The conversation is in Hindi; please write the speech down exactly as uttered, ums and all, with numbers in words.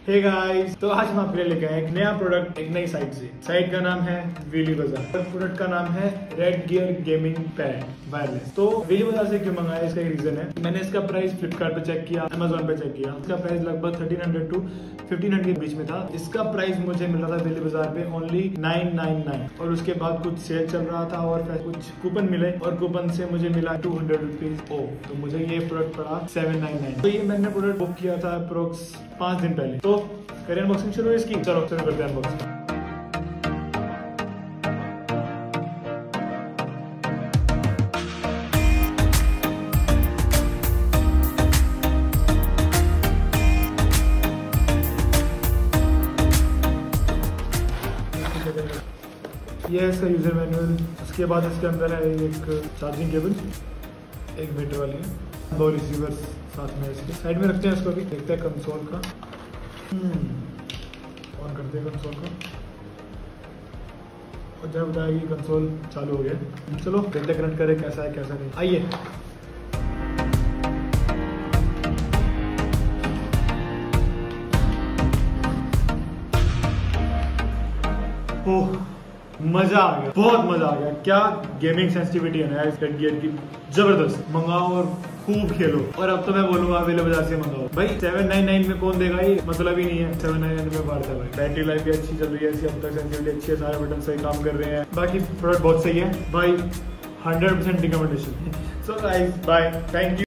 हे गाइस, तो आज हम आपके लिए लेके आए एक नया प्रोडक्ट एक नई साइट से। साइट का नाम है व्हीली बाजार। प्रोडक्ट का नाम है red gear gaming pad wireless. तो व्हीली बाजार से क्यों मंगाया, इसका एक रीजन है। मैंने इसका प्राइस फ्लिपकार्ट पे चेक किया, अमेजोन पे चेक किया। इसका प्राइस लगभग thirteen hundred to fifteen hundred के बीच में था। इसका प्राइस मुझे मिल रहा था व्हीली बाजार पे ओनली नाइन नाइन नाइन, और उसके बाद कुछ सेल चल रहा था और फिर कुछ कूपन मिले और कूपन से मुझे मिला टू हंड्रेड रुपीज ओ। तो मुझे ये प्रोडक्ट पड़ा सेवन नाइन नाइन। तो ये मैंने प्रोडक्ट बुक किया था अप्रोक्स पांच दिन पहले। तो करें अनबॉक्सिंग शुरू इसकी। चलो शुरू करते हैं अनबॉक्सिंग। ये है इसका यूजर मैनुअल। उसके बाद इसके अंदर है एक चार्जिंग केबल, एक बैटरी वाली है, दो रिसीवर्स साथ में। इसके साइड में रखते हैं इसको। भी देखते हैं कंसोल का। ऑन करते हैं कंसोल को और जब बताया कि कंसोल चालू हो गया। चलो देखते कनेक्ट करें कैसा है कैसा नहीं। आइए। ओह, मजा आ गया, बहुत मजा आ गया। क्या गेमिंग सेंसिटिविटी है ना इस रेड गियर की, जबरदस्त। मंगाओ और खूब खेलो। और अब तो मैं बोलूंगा व्हीली बाजार से मंगाओ भाई। सेवन नाइन नाइन में कौन देगा, ये मतलब ही नहीं है। सेवन नाइन नाइन में बाढ़ है भाई। बैटरी लाइफ भी अच्छी चल रही है इसकी, अब तक सेंसिटिविटी अच्छी है, सारे बटन सही काम कर रहे हैं। बाकी प्रोडक्ट बहुत सही है भाई, hundred percent recommendation. So guys bye, thank you.